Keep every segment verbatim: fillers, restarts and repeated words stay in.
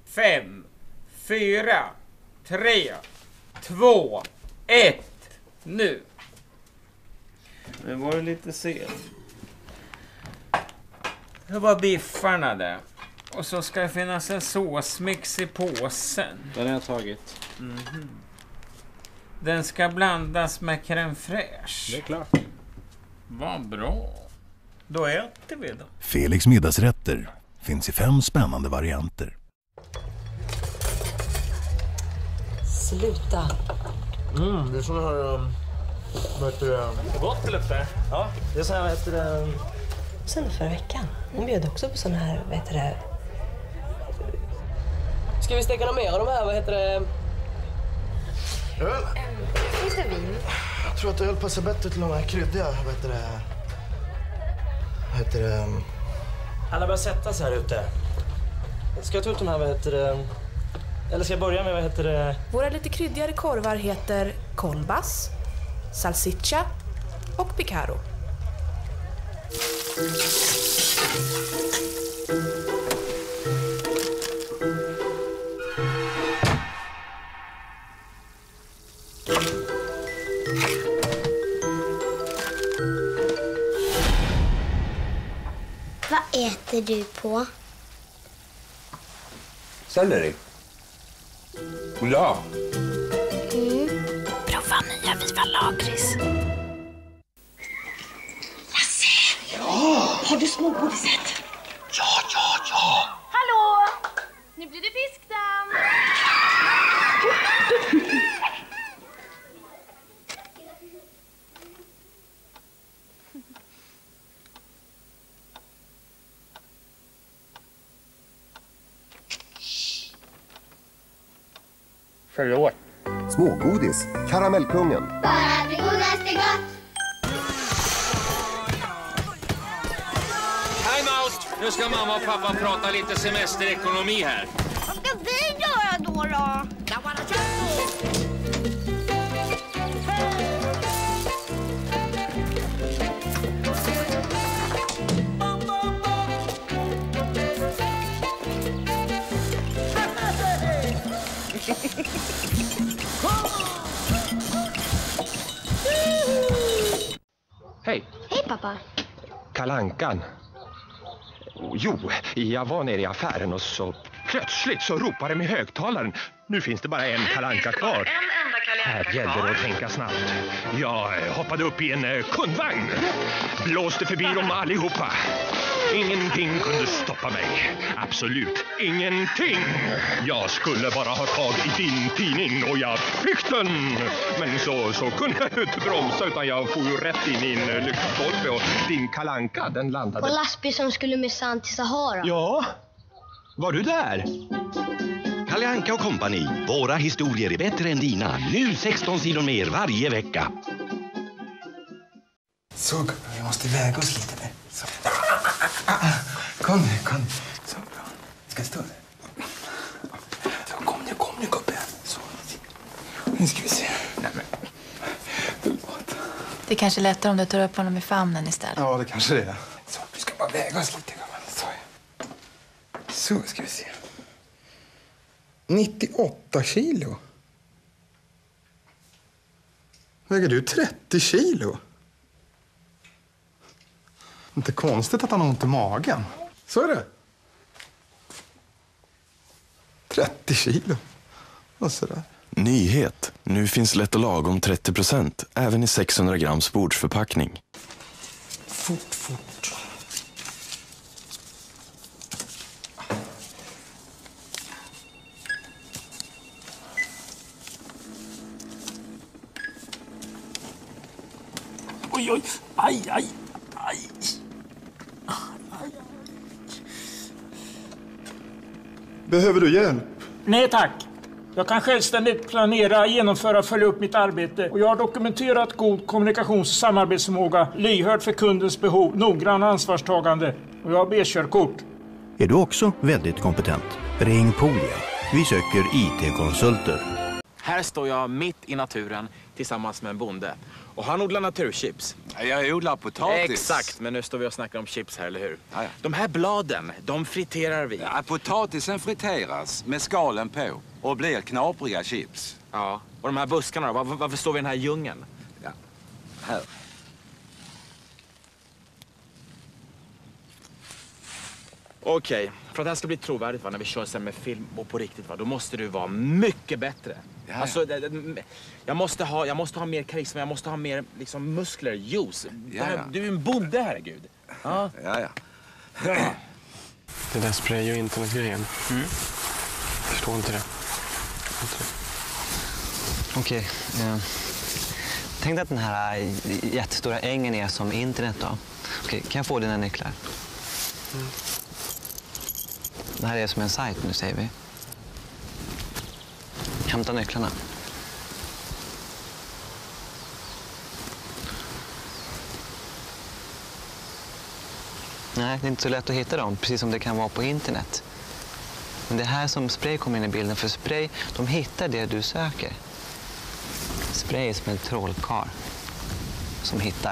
fem, fyra, tre, två, ett, nu. Det var ju lite sent. Det var biffarna där. Och så ska det finnas en såsmix i påsen. Den har jag tagit. Mm-hmm. Den ska blandas med crème fraîche. Det är klart. Vad bra. Då äter vi då. Felix middagsrätter finns i fem spännande varianter. Sluta. Mm, det är sån här... Um, vad heter det? Gott eller inte? Ja, det är så här, vad heter det? Sen förra veckan. Hon bjöd också på sån här, vad heter det? Ska vi steka något mer av de här, vad heter det? Öl? Finns det vin? Jag tror att öl passar bättre till de här kryddiga, vad heter det? Vad heter det? Alla börjar sätta sig här ute. Ska jag ta ut de här, vad heter det? Eller ska jag börja med, vad heter det? Våra lite kryddigare korvar heter kolbas, salsiccia och picaro. Vad äter du på? Selleri. Ja. Mm. Prova nya Viva Lakrits. Lasse! Ja! Har du smågodiset? Ja, ja, ja. Hallå! Nu blir det fiskdamm. Förlåt. Smågodis, karamellkungen. Bara det godaste gott! Time out! Nu ska mamma och pappa prata lite semesterekonomi här. Vad ska vi göra då då? Hej. Hej pappa. Kalankan. Jo, jag var nere i affären och så plötsligt så ropade de i högtalaren. Nu finns det bara en kalanka kvar. Här gäller det att tänka snabbt. Jag hoppade upp i en kundvagn. Blåste förbi dem allihopa. Ingenting kunde stoppa mig. Absolut ingenting. Jag skulle bara ha tag i din tidning och jag fick den. Men så, så kunde jag inte bromsa utan jag får ju rätt in i en lyktstolpe och din kalanka den landade. På lastbil som skulle med sand till Sahara. Ja, var du där? Kalle Anka och kompani. Våra historier är bättre än dina. Nu sexton sidor mer varje vecka. Så, vi måste väga oss lite mer. Så. Kom nu, kom. Så bra. Ska stå där. Så, kom nu, kom nu gubben. Så. Nu ska vi se. Nej, men. Förlåt. Det är kanske lättare om du tar upp honom i famnen istället. Ja, det kanske det är. Så, vi ska bara väga oss lite gubben. Så. Så ska vi se. nittioåtta kilo. Väger du trettio kilo? Inte konstigt att han har ont i magen. Så är det. trettio kilo. Och sådär. Nyhet. Nu finns lätt och lagom trettio procent. Även i sexhundra grams bordsförpackning. Fort, fort. Oj, oj. Aj, aj. Aj. Behöver du hjälp? Nej tack. Jag kan självständigt planera, genomföra och följa upp mitt arbete. Och jag har dokumenterat god kommunikations- och samarbetsförmåga, lyhörd för kundens behov, noggrann ansvarstagande. Och jag har B-körkort. Är du också väldigt kompetent? Ring Polia. Vi söker I T-konsulter. Här står jag mitt i naturen tillsammans med en bonde. Och han odlar naturchips. Jag odlar potatis. Exakt, men nu står vi och snackar om chips här, eller hur? Ja, ja. De här bladen, de friterar vi. Ja, potatisen friteras med skalen på och blir knapriga chips. Ja, och de här buskarna då? Varför, varför står vi i den här djungeln? Ja, här. Okej, okay. För att det här ska bli trovärdigt, va, när vi kör sen med film och på riktigt, va, då måste du vara mycket bättre. Ja, alltså, ja. jag, måste ha, jag måste ha mer karisma, jag måste ha mer liksom, muskler, juice. Ja, här, ja. Du är en bonde, herregud. Ja, ja. ja. ja. Det där spray och internetgrejen. Mm. Jag förstår inte det. Okej. Okay. Eh, tänk dig att den här jättestora ängen är som internet då. Okej, okay. Kan jag få dina nycklar? Mm. Det här är som en sajt nu, säger vi. Hämta nycklarna. Nej, det är inte så lätt att hitta dem, precis som det kan vara på internet. Men det är här som Spray kommer in i bilden, för Spray, de hittar det du söker. Spray är som en trollkarl som hittar.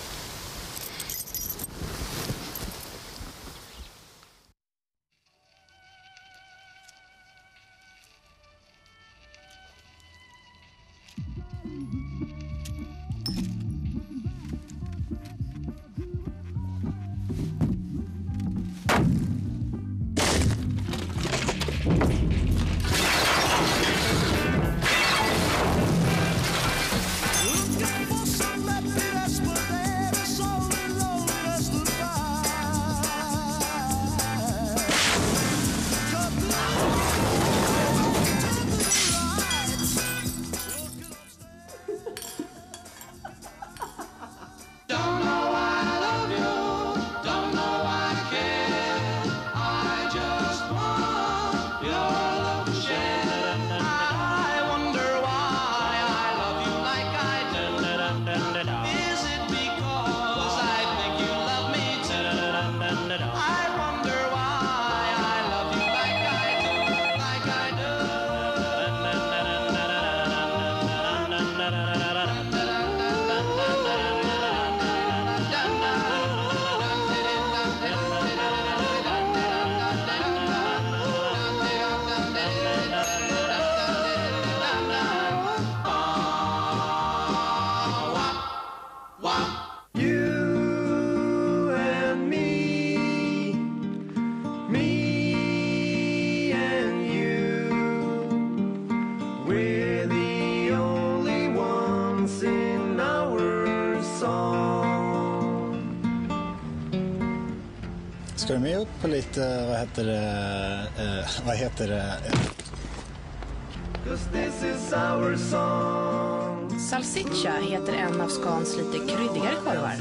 Ska du med upp på lite, vad heter det, eh, vad heter det? Salsiccia heter en av Scans lite kryddigare korvar.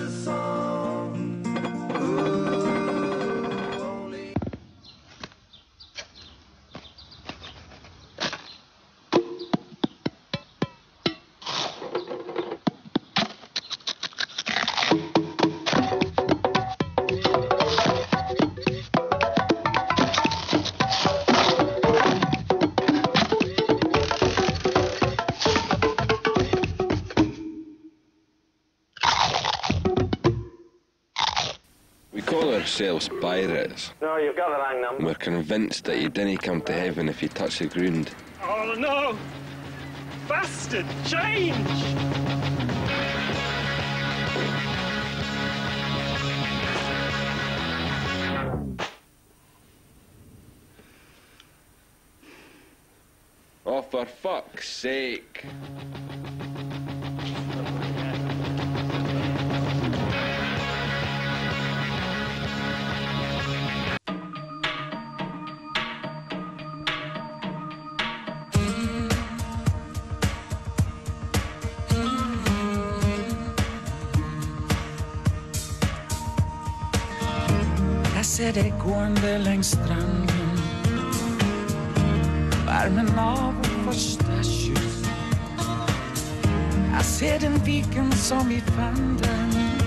Ourselves pirates. No, you've got the wrong number. We're convinced that you didn't come to heaven if you touch the ground. Oh no! Bastard! Change! Oh, for fuck's sake! Jag ser dig gående längs stranden, värmen av vår första kyss. Jag ser den viken som vi fann den,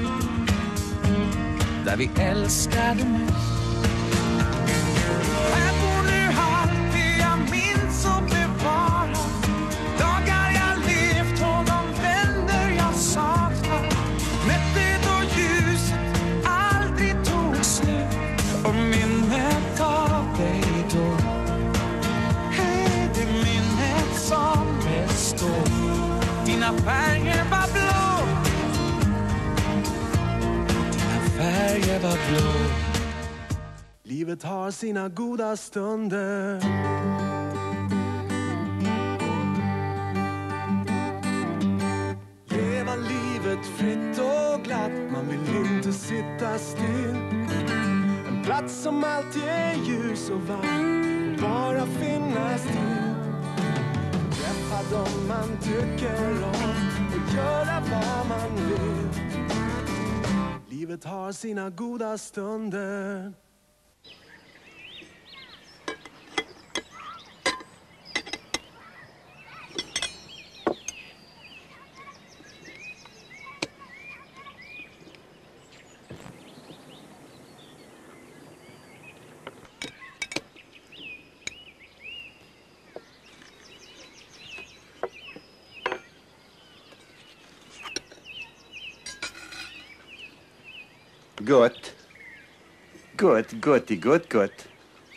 där vi älskade nyss. Här bor nu allt det jag minns och bevarar, dagar jag levt och de färger var blå. Dina färger var blå. Livet har sina goda stunder. Leva livet fritt och glatt. Man vill inte sitta still. En plats som alltid är ljus och varm. Bara finnas till. Träffa dem man tycker om. Och göra vad man vill. Livet har sina goda stunder. Gott. Gott, gott, gott, gott.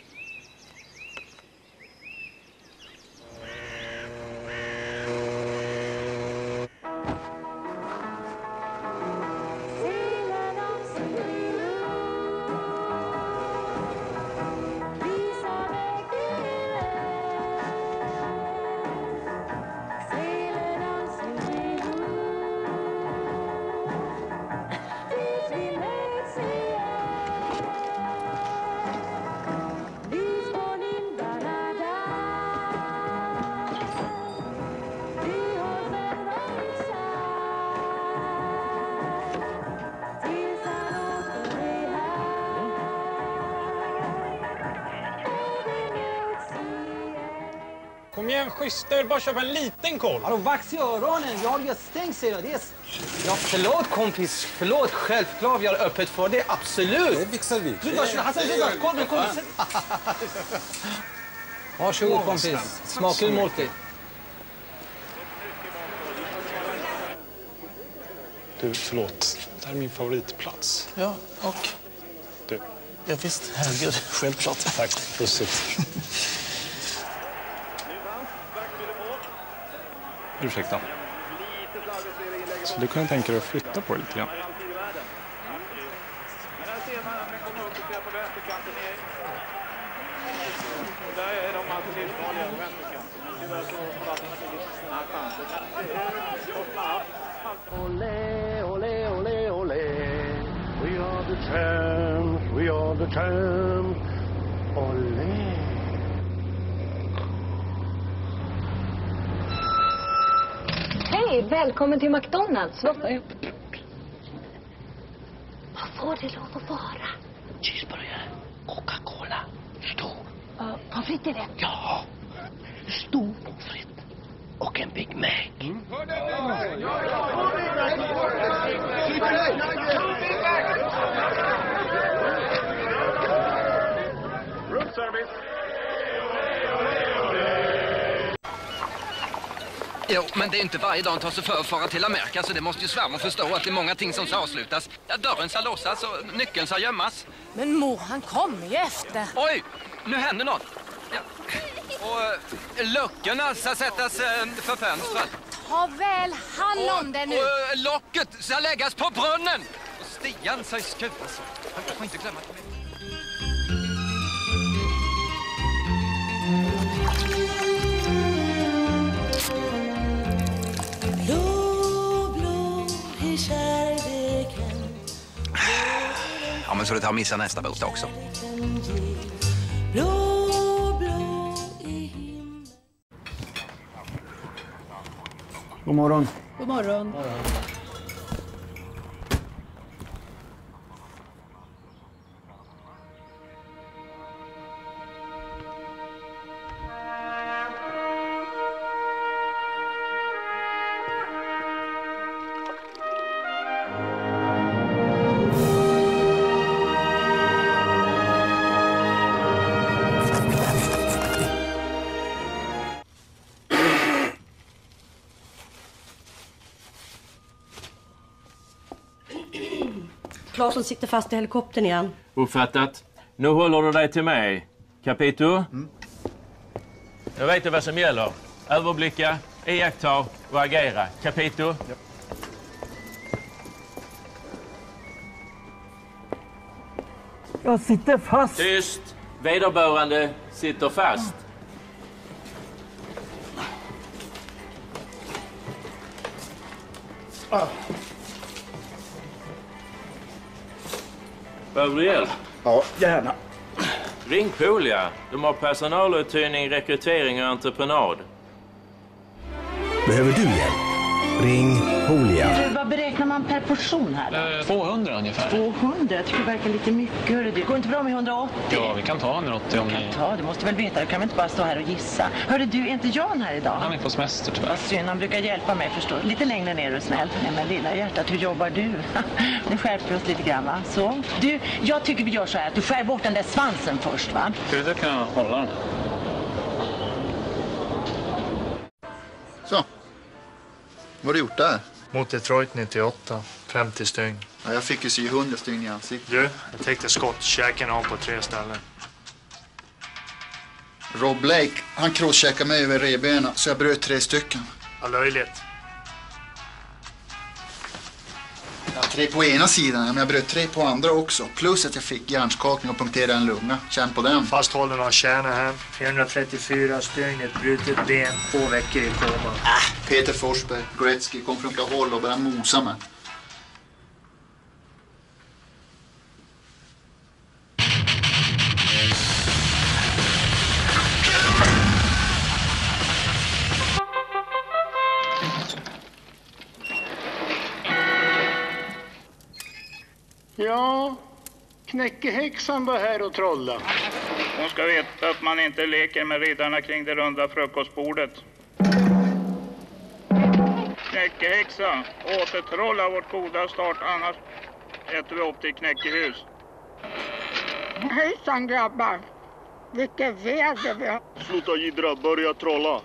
Kom igen, schysst. Jag vill bara köpa en liten korv. Har du vax i öronen? Jag har ju stängt, säger jag. Det är... Ja, förlåt kompis. Förlåt. Självklart vi har öppet för det. Absolut. Det fixar vi. Du, Hassan, Hassan, korven, kom. Varsågod kompis. Smaklig måltid. Du, förlåt. Det här är min favoritplats. Ja, och? Du. Ja, visst. Herregud. Självklart. Tack. Pussigt. Ursäkta. Så du kunde tänka dig att flytta på det lite grann? Ole, ole, ole, ole. We are the champs, we are the champs. Ole. Hej, välkommen till McDonalds. Vad får Vad får det lov att vara? Cheeseburgare, Coca-Cola, stor. Uh, pommes frites är det? Ja, stor pommes frites och en Big Mac. Mm. Room service. Jo, men det är inte varje dag han tar sig för att fara till Amerika, så det måste ju svärmor förstå att det är många ting som ska avslutas. Ja, dörren ska låsas och nyckeln ska gömmas. Men Mo, han kommer ju efter. Oj, nu händer något. Ja. Och äh, luckorna ska sättas äh, för fönstret. Ta väl hand om det nu. Och äh, locket ska läggas på brunnen. Och Stian ska skuvas. Han får inte glömma det. Ja, men så du tar missa nästa bostad också. God morgon. God morgon. Claesson sitter fast i helikoptern igen. Uppfattat. Nu håller du dig till mig. Capito? Mm. Jag vet vad som gäller. Överblicka, Iaktta och agera. Capito? Ja. Jag sitter fast. Tyst! Vederbörande sitter fast. Ah. Behöver du hjälp? Ja, gärna. Ring Poolia. De har personaluthyrning, rekrytering och entreprenad. Behöver du hjälp? Ring Poolia. Du, vad beräknar man per portion här då? tvåhundra ungefär. tvåhundra? Jag tycker det verkar lite mycket. Hörru, det går inte bra med hundraåttio? Ja, vi kan ta hundraåttio om ni... Kan ta, du måste väl veta. Du kan väl inte bara stå här och gissa. Hörru, du, är inte Jan här idag? Han är på semester tyvärr. Vad synd, han brukar hjälpa mig förstå. Lite längre ner är du snäll. Nej men lilla hjärtat, hur jobbar du? Nu skärper vi oss lite grann va? Så. Du, jag tycker vi gör så här att du skär bort den där svansen först va? Hur du kan hålla den? Så. Vad har du gjort där? Mot Detroit nittioåtta. femtio stygn. Ja, jag fick ju sy hundra stygn i ansiktet. Du, jag täckte skott. Käken av på tre ställen. Rob Blake, han crosscheckade mig över revbenen så jag bröt tre stycken. Ja, löjligt. Ja, tre på ena sidan, men jag bröt tre på andra också. Plus att jag fick hjärnskakning och punkterade en lunga. Känn på den. Fasthållen av Shanahan. fyrahundratrettiofyra stygn, ett brutet ben, två veckor i koma. Äh, Peter Forsberg, Gretzky, kom från Kahol och började mosa mig. Ja, knäckehäxan var här och trolla. Hon ska veta att man inte leker med riddarna kring det runda frukostbordet. Knäckehäxa, återtrolla vårt goda start, annars äter vi upp till knäckehus. Hejsan grabbar, vilket väder vi har. Sluta jiddra, börja trolla.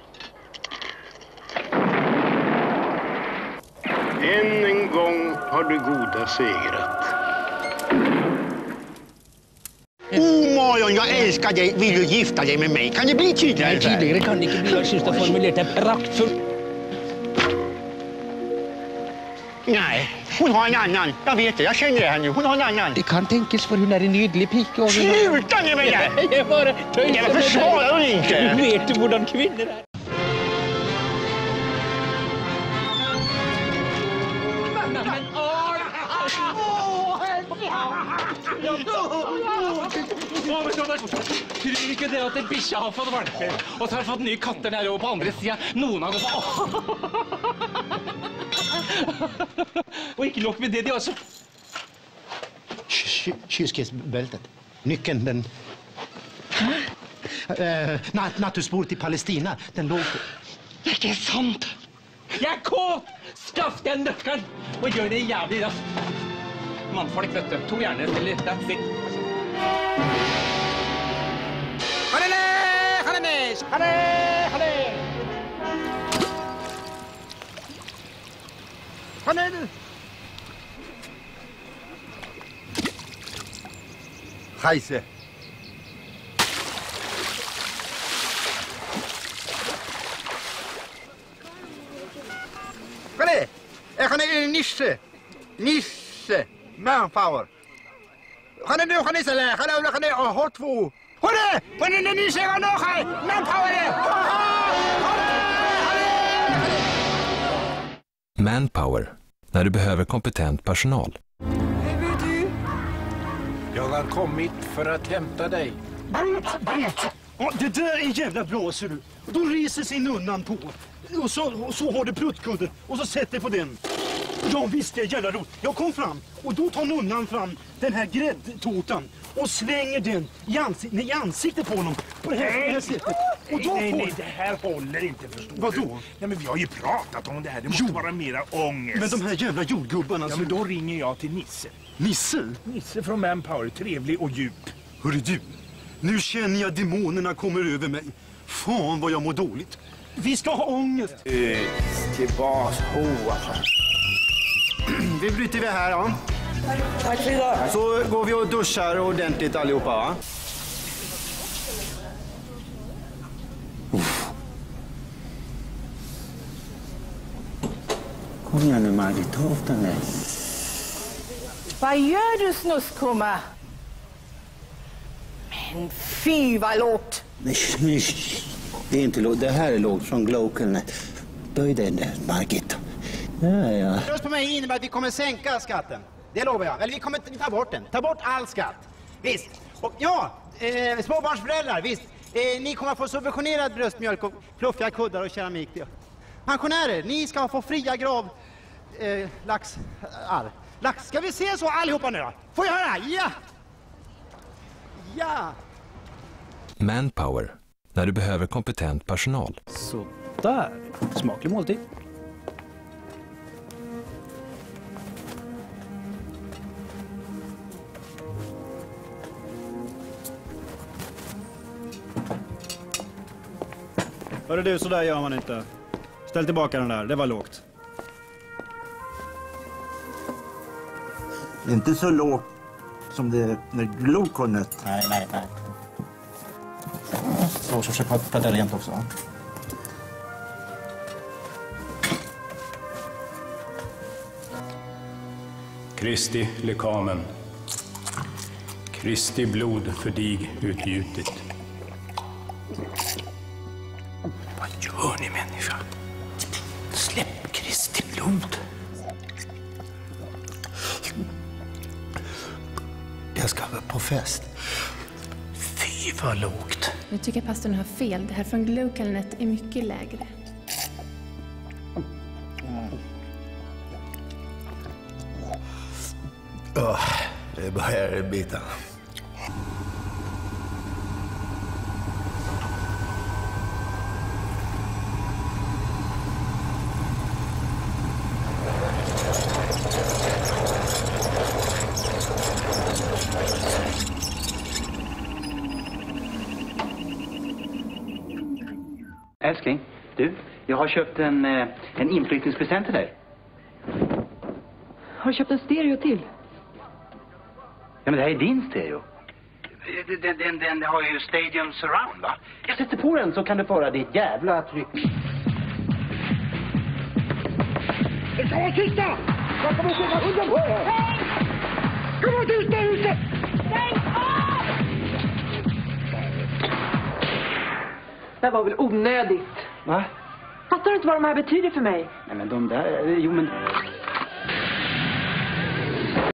Än en gång har du goda segrat. Oh Marion, jag älskar dig. Vill du gifta dig med mig? Kan det bli tydligare? Nej, tydligare kan det inte bli. Jag syns det formulerat är praktfullt. Nej, hon har en annan. Jag vet det, jag känner det här nu. Hon har en annan. Det kan tänkas för hon är en nydlig picka. Sluta nu med det! Jag är bara töjs. Jag försvarar hon inte. Du vet du hvordan kvinnor är. Tror ikke det at en bikkje har fått valper, og så har fått nye katter der over på andre siden. Noen har gått og ikke nok med det, de har så... Kylskåpsbältet. Nyckeln, den... Uh, natt, nattusspår till Palestina, den låg på... Det er ikke sant! Jeg er kåt! Skaff den nøkkelen, og gjør det jævlig raskt. Mannfolk, vet du. To hjerner, eller that's it. Hallå! Hallå! Hallå! Hallå! Hallå! Scheisse. Hallå! Han är Nisse. Nisse. Manpower. Han är nu, han är så där. Han är, han är, har två. Hörru! Vad är det ni säger nog här? Manpower! Manpower. När du behöver kompetent personal. Hej, vet du? Jag har kommit för att hämta dig. Ja, det där är jävla bra, ser du. Då reser sig nunnan på. Och så, och så har du pruttkudden. Och så sätter på den. Ja, visst, det är jävla rot. Jag kom fram. Och då tar nunnan fram den här gräddtårtan. Och slänger den i, ansik nej, i ansiktet på honom. På det här, det här sättet. Och då nej, får... nej, det här håller inte, förstår du. Vadå? Ja, men vi har ju pratat om det här. Det måste jo. vara mera ångest. Men de här jävla jordgubbarna... Ja, men då ringer jag till Nisse. Nisse? Nisse från Manpower. Trevlig och djup. Hörru du, nu känner jag demonerna kommer över mig. Fan vad jag mår dåligt. Vi ska ha ångest. Ut till bashoa. Vi bryter vi här, ja. Tack för idag. Så går vi och duschar ordentligt allihopa, va? Kom igen nu, Margit. Ta upp den där. Vad gör du, snuskkumma? Men fy vad lågt. Nej, nej, det är inte lågt. Det här är lågt från Glokelnet. Böj den där, Margit. Ja, ja. Röst på mig innebär att vi kommer sänka skatten. Det lovar jag. Eller vi kommer ta bort den. Ta bort all skatt. Visst. Och ja, eh, småbarnsföräldrar, visst. Eh, ni kommer att få subventionerad bröstmjölk och fluffiga kuddar och keramik. Pensionärer, ni ska få fria grav... Eh, lax... All. Lax. Ska vi se så allihopa nu då? Får jag höra? Ja! Ja! Manpower. När du behöver kompetent personal. Så där. Smaklig måltid. Hörru du, så där gör man inte. Ställ tillbaka den där, det var lågt. Inte så lågt som det med Glokelnet. Nej, nej, nej. Så, så försök prata rent också. Kristi lekamen. Kristi blod för dig utgjutet. Vad gör ni, människa? Släpp Kristi blod. Jag ska vara på fest. Fy vad lågt. Jag tycker pastorn har fel. Det här från Glokelnet är mycket lägre. Oh, det börjar bita. Älskling, du, jag har köpt en, en inflyttningspresent till dig. Har du köpt en stereo till? Ja, men det här är din stereo. Den, den, den har ju Stadium Surround, va? Jag sätter på den så kan du få höra ditt jävla tryck. Det ska vara tysta! Jag kommer att sätta hunden på er! Kom ut ut där ute! Stäng av! Det här var väl onödigt. Va? Fattar du inte vad de här betyder för mig? Nej, men de där... Jo, men...